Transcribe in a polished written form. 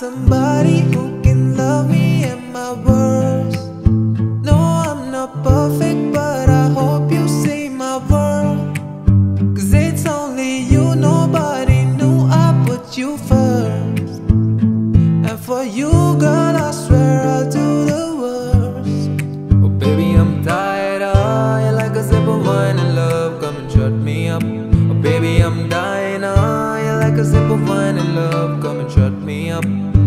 somebody who can love me at my worst. No, I'm not perfect, but I hope you see my worth. 'Cause it's only you, nobody knew I put you first. And for you, girl, I swear I'll do the worst. Oh baby, I'm tired of you, like a sip of wine and love, come and shut me up. Oh baby, I'm dying of you, like a sip of wine and love, come and shut me up.